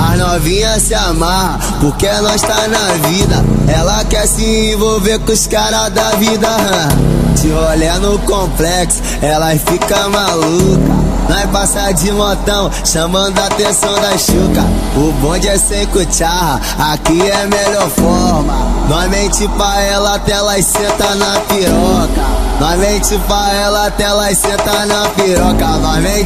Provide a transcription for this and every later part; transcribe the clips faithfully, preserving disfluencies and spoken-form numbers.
As novinhas se amarra, porque nós tá na vida. Ela quer se envolver com os caras da vida. Se olhar no complexo, elas fica maluca. Nós passa de motão, chamando a atenção da chuca. O bonde é sem cucharra, aqui é melhor forma. Nós mente pra ela até elas senta na piroca. Nós mente pra ela até elas senta na piroca. Nós mente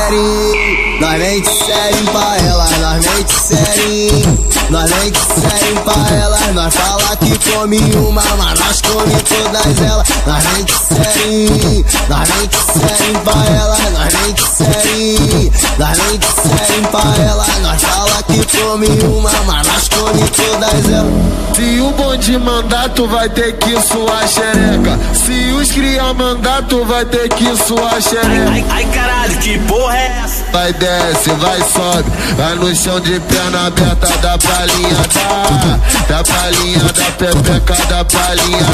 sério, nós mente sério pra ela. Nós mente sério, nós mente sério pra ela. Nós fala que come uma, mas nós come todas elas. Nós mente sério, nós mente sério pra ela. Nós mente sério, nós mente sério pra ela. Nós fala que come uma, mas nós come todas elas. Se o bonde mandar, tu vai ter que suar xereca. Se os cria mandar, tu vai ter que suar xereca. Ai, ai, caralho, que porra é essa? Vai desce, vai sobe, vai no chão de perna aberta, da palhinha da, da palhinha da pepeca, da palhinha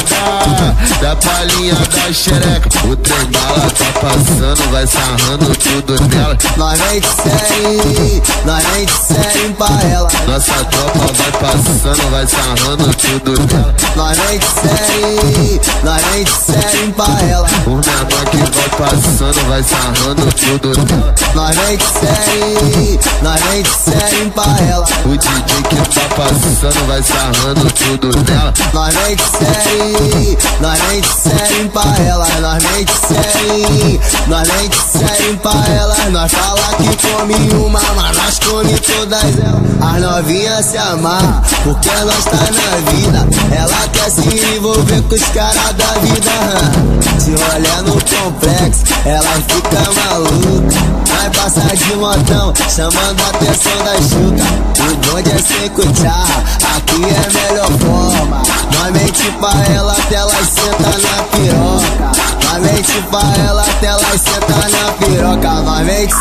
da, da palhinha da xereca. O trem bala tá passando, vai sarrando tudo nela. Nós mente sério, nós mente sério pra ela. Nossa tropa vai passando, vai sarrando tudo nela. Nós mente sério, nós mente sério pra ela. O menor que vai passando, vai sarrando tudo nela. Nós mente sério, nós mente sério pra ela. O D J que tá passando, vai sarrando tudo nela. Nós mente sério, nós mente sério pra ela. Nós mente sério, nós mente sério pra ela. Nós fala que come uma, mas nós come todas elas. As novinhas se amarra, porque nós tá na vida. Ela quer se envolver com os caras da vida. Se olhar no complexo, ela fica maluca. Nós passa de motão, chamando a atenção da chuca. O bonde é sem cucharra, aqui é melhor forma. Nós mente pra ela até elas senta na piroca. Nós mente pra ela até elas senta na piroca. Nós mente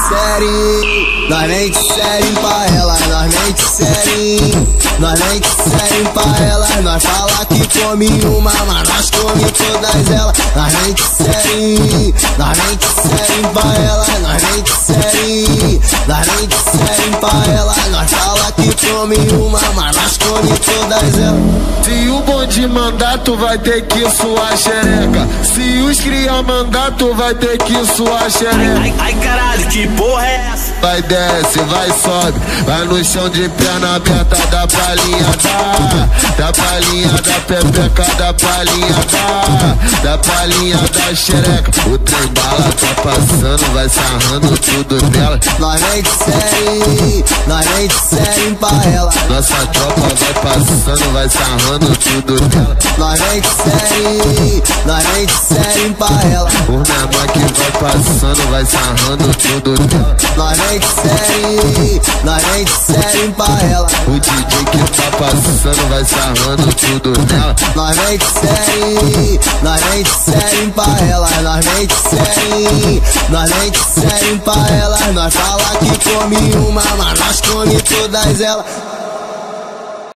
sério, nós mente sério pra ela. Nós mente sério, nós mente sério pra ela. Nós fala que come uma, mas nós come todas elas. Nós mente sério, nós mente sério pra ela. Nós mente sério, nós mente sério pra ela. Nós fala que come uma, mas nós come todas elas. Se o bonde mandar, tu vai ter que suar xereca. Se os cria mandar, tu vai ter que suar xereca. Ai, ai, caralho, que porra é essa? Vai desce, vai sobe, vai no chão de perna aberta, da palhinha da, da palhinha da pepeca, da palhinha da, da palhinha da xereca. O trem bala tá passando, vai sarrando tudo nela. Nós mente sério, nós mente sério pra ela. Nossa tropa vai passando, vai sarrando tudo nela. Nós mente sério, nós mente sério pra ela. O menor que vai passando, vai sarrando tudo nela. Nós mente sério, nós mente sério pra ela. O D J que tá passando, vai sarrando tudo nela. Nós mente sério, nós mente sério pra ela. Nós mente sério, nós mente sério pra ela. Nós fala que come uma, mas nós come todas elas.